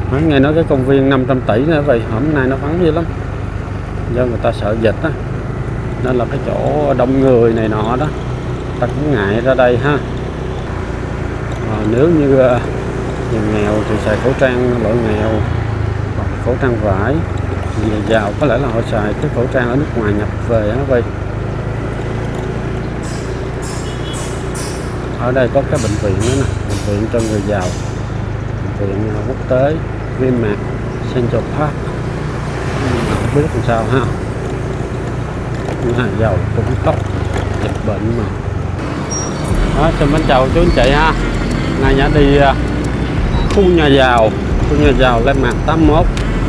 Nghe nói cái công viên 500 tỷ nữa vậy, hôm nay nó vắng dữ lắm, do người ta sợ dịch á, nên là cái chỗ đông người này nọ đó ta cũng ngại ra đây ha. Nếu như người nghèo thì xài khẩu trang loại nghèo hoặc khẩu trang vải, người giàu có lẽ là họ xài cái khẩu trang ở nước ngoài nhập về á vậy. Ở đây có cái bệnh viện nữa nè, bệnh viện cho người giàu, bệnh viện quốc tế Vinmart Central Park, không biết làm sao ha. Nhà giàu cũng khóc dịch bệnh mà. Đó, xin mến chào chú anh chị ha. Nay Nhã đi khu nhà giàu Landmark 81.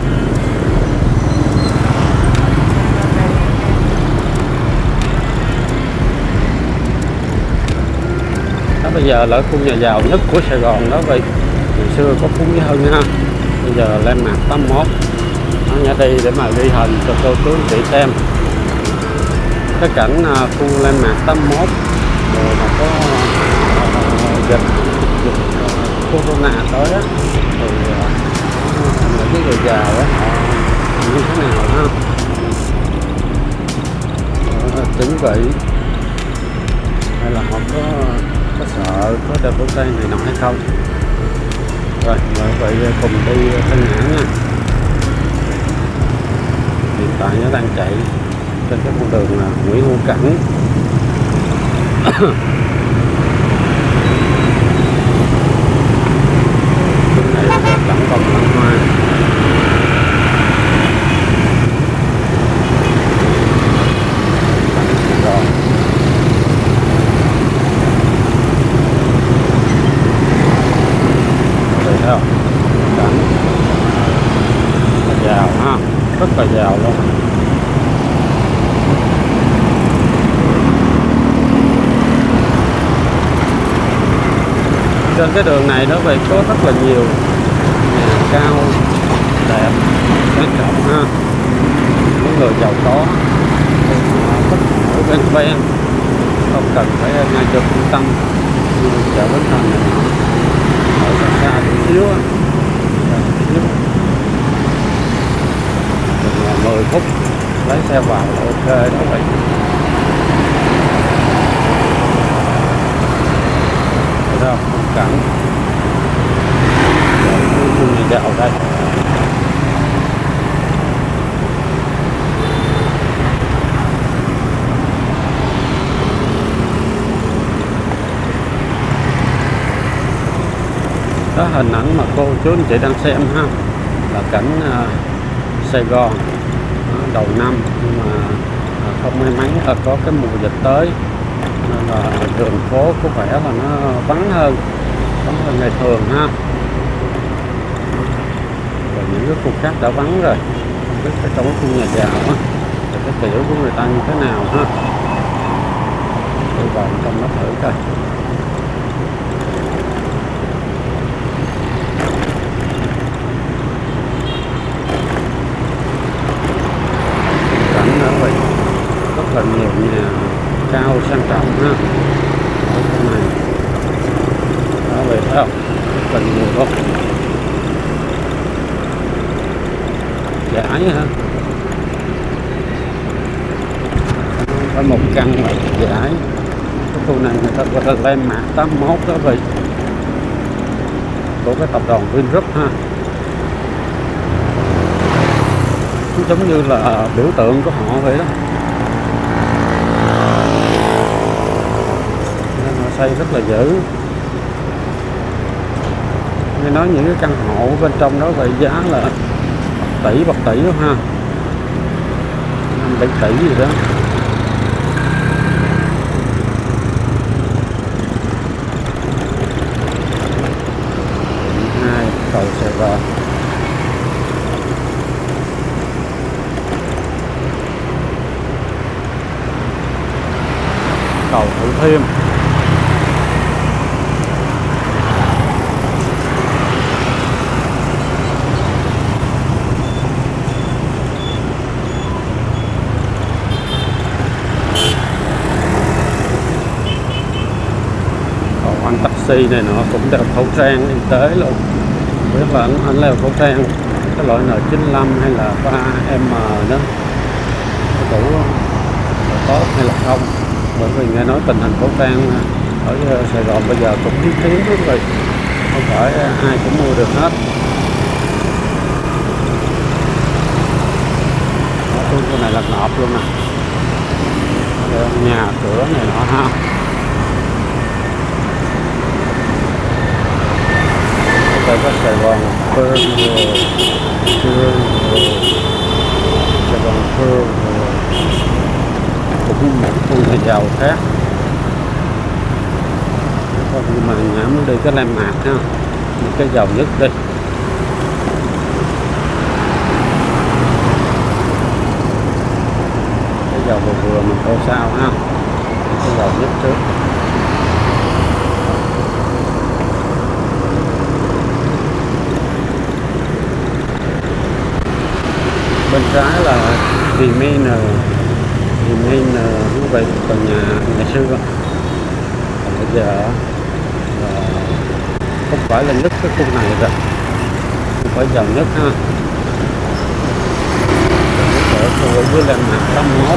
Đó, bây giờ là khu nhà giàu nhất của Sài Gòn đó vậy. Ngày xưa có Phú Mỹ Hưng ha, bây giờ Landmark 81. Đó, Nhã đi để mà ghi hình cho cô chú anh chị xem cái cảnh khu Landmark 81 rồi mà có dịch corona tới á, thì những người giàu á họ như thế nào ha, chuẩn bị hay là họ có sợ có đeo khẩu trang này nọ hay không. Rồi mời quý vị cùng đi Tân Ngã nha. Hiện tại nó đang chạy trên cái con đường là Nguyễn Hữu Cảnh. Đường này vẫn còn lãng hoa. Rồi. Đây thấy không? Cảnh giàu ha, rất là giàu luôn. Trên cái đường này nó về có rất là nhiều nhà cao đẹp sang trọng ha. Những người giàu có thích ở bên ven, không cần phải ngay cho trung tâm như chợ Bến Thành này nọ, ở xa chút xíu á, 10 phút lấy xe vào là ok đó vậy. Đâu cảnh khu nhà giàu đây. Đó, hình ảnh mà cô chú anh chị đang xem ha là cảnh Sài Gòn đầu năm, nhưng mà không may mắn là có cái mùa dịch tới nên là đường phố có vẻ là nó vắng hơn ngày thường ha. Và những cái khu khác đã vắng rồi, không biết ở trong cái khu nhà giàu á thì cái kiểu của người ta như thế nào ha. Đi vào trong nó thử coi. Cảnh ở vậy rất là nhiều nhà cao sang trọng ha ở trong này. Đó vậy thấy không, rất là nhiều luôn. Giải hả, có một căn là giải. Cái khu này người ta gọi là Landmark 81 đó vậy, của cái tập đoàn Vingroup ha. Nó giống như là biểu tượng của họ vậy đó. Nên họ xây rất là dữ. Nghe nói những cái căn hộ bên trong đó vậy giá là bạc tỷ đó ha, 5-7 tỷ gì đó. Hai cầu Sài Gòn. Cầu Thủ Thiêm. Taxi này nó cũng đeo khẩu trang y tế luôn. biết là anh đeo khẩu trang cái loại N95 hay là 3M đó có đủ tốt hay là không, bởi vì nghe nói tình hình khẩu trang ở Sài Gòn bây giờ cũng thiếu lắm rồi, không phải ai cũng mua được hết. Cái này là ngọt luôn nè, nhà cửa này nọ ha. Đây có Sài Gòn Phương rồi, Sài Gòn Phương rồi, cũng một khu nhà giàu khác. Nhưng mà nhà muốn đi cái Landmark ha, cái giàu nhất đi. Cái giàu vừa vừa mình coi sao ha, cái giàu nhất trước. Bên trái là Remainer như vậy, còn nhà xưa. Còn bây giờ không phải là nhất cái khu này rồi, không phải giàu nhất ha. Ở khu dưới Landmark 81.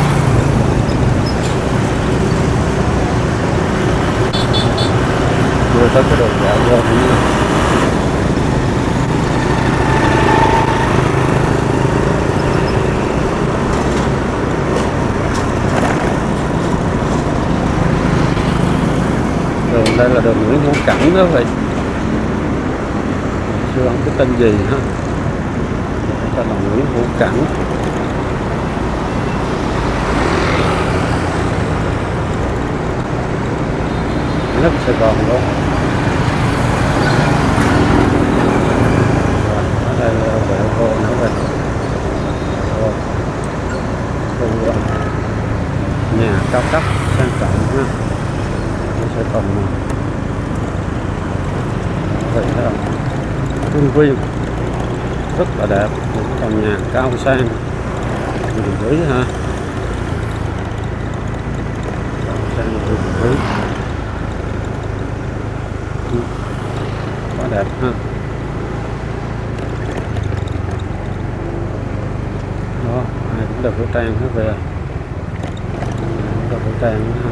Vừa tới cái đường dạo vô nữa. Đường đây là đường Nguyễn Hữu Cảnh đó vậy. Chưa không biết tên gì ha. Đây là Nguyễn Hữu Cảnh. Nhất Sài Gòn luôn. Ở đây là bẹo cô nữa vậy. Khu nhà cao cấp sang trọng ha. Sẽ còn vậy đó, khuôn viên rất là đẹp, một tòa nhà cao sang hùng vĩ ha, cao sang hùng vĩ quá đẹp ha. Đó, ai cũng đeo khẩu trang hết về, đeo khẩu trang ha.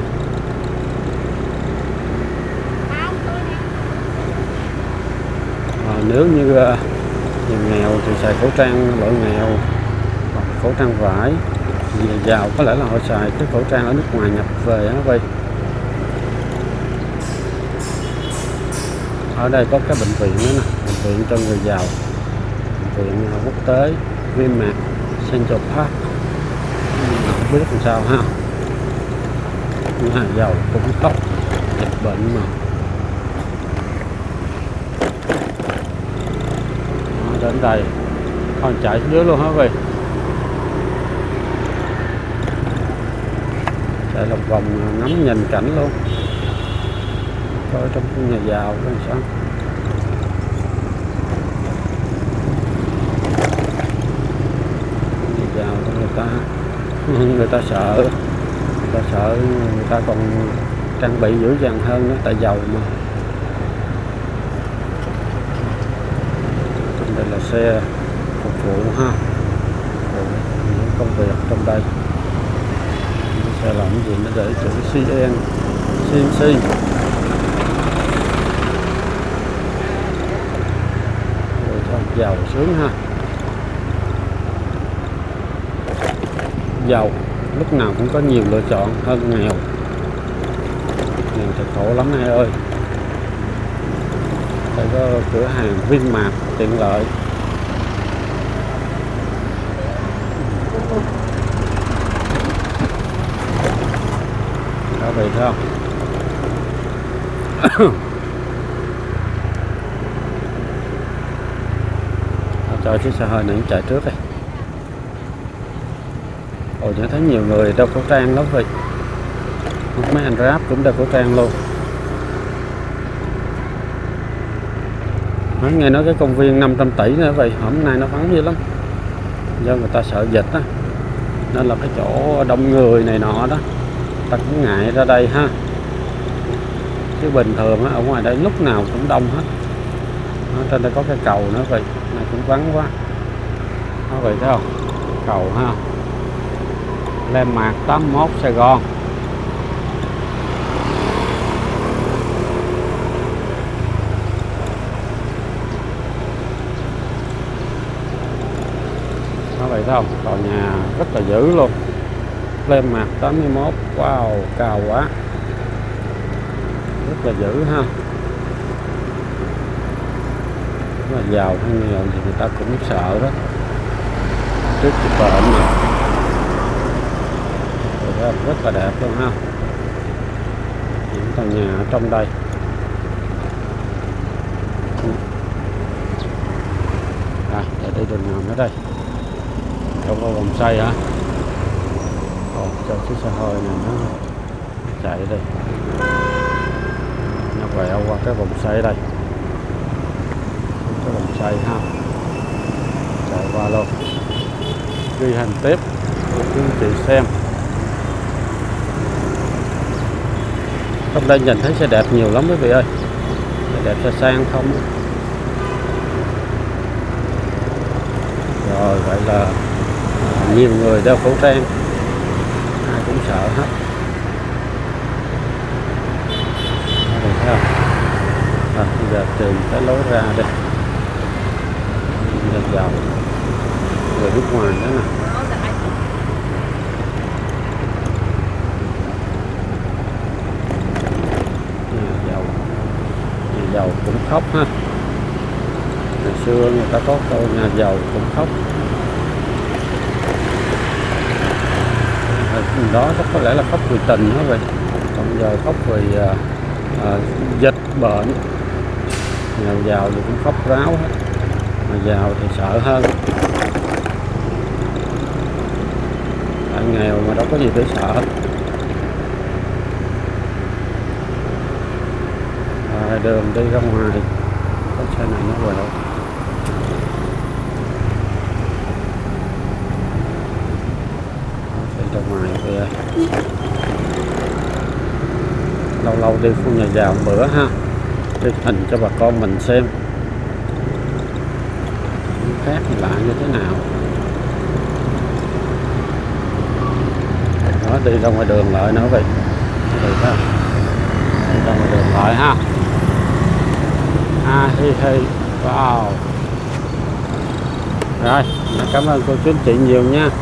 Nếu như người nghèo thì xài khẩu trang loại nghèo hoặc khẩu trang vải, người giàu có lẽ là họ xài cái khẩu trang ở nước ngoài nhập về á vậy. Ở đây có cái bệnh viện nữa nè, bệnh viện cho người giàu, bệnh viện quốc tế Vinmec Central Park, không biết làm sao ha. Nhà giàu cũng khóc dịch bệnh mà. Đến đây còn chạy dưới luôn hả vậy, chạy lòng vòng ngắm nhìn cảnh luôn, coi trong khu nhà giàu làm sao. Nhà giàu người ta sợ, người ta còn trang bị dữ dằn hơn nữa, tại giàu mà. Đây là xe phục vụ ha, những công việc trong đây. Xe làm gì nó để chữ CNC. Rồi cho giàu sướng ha. Giàu lúc nào cũng có nhiều lựa chọn hơn nghèo. Nghèo thì khổ lắm ai ơi. Phải có cửa hàng Vinmart tiện lợi. Đó vậy thôi. Cho chiếc xe hơi này chạy trước đây. Ồ, nhận thấy nhiều người đeo khẩu trang lắm vậy. Mấy anh Grab cũng đeo khẩu trang luôn. Nghe nói cái công viên 500 tỷ nữa vậy, hôm nay nó vắng dữ lắm. Do người ta sợ dịch á, nên là cái chỗ đông người này nọ đó, ta cũng ngại ra đây ha. Chứ bình thường á, ở ngoài đây lúc nào cũng đông hết. Ở trên đây có cái cầu nữa vậy, này cũng vắng quá. Đó vậy thấy không? Cầu ha. Landmark 81 Sài Gòn. Đó vậy thấy không? Tòa nhà rất là dữ luôn. Landmark 81. Wow, cao quá. Rất là dữ ha. Rất là giàu hay nghèo thì người ta cũng sợ đó. Trước chụp bệnh này. Rất là đẹp luôn ha. Những tòa nhà ở trong đây. Để đi đường nào nữa đây? Trong có vòng xoay hả? Cho chiếc xe hơi này nó chạy đi. Nó quẹo qua cái vòng xoay đây. Cái vòng xoay ha. Chạy qua luôn. Ghi hình tiếp cho quý chị xem. Trong đây nhìn thấy xe đẹp nhiều lắm quý vị ơi. Xe đẹp xe sang không. Rồi vậy là nhiều người đeo khẩu trang, ai cũng sợ hết. Đây thấy không? Bây giờ tìm cái lối ra đây. Nhà giàu người nước ngoài đó nè. Nhà giàu cũng khóc ha. Ngày xưa người ta có câu nhà giàu cũng khóc. Đó chắc có lẽ là khóc vì tình đó vậy. Còn giờ khóc vì dịch bệnh. Nhà giàu thì cũng khóc ráo hết. Mà giàu thì sợ hơn. Tại nghèo mà đâu có gì để sợ hết. Đường đi ra ngoài có xe này nó quẹo. Đi ra ngoài kìa. Lâu lâu đi khu nhà giàu một bữa ha, đi hình cho bà con mình xem khác lạ như thế nào. Đó, đi ra ngoài đường lại nữa vậy. Đi ra ngoài đường lại ha. Hi. Wow. Rồi, cảm ơn cô chú anh chị nhiều nha.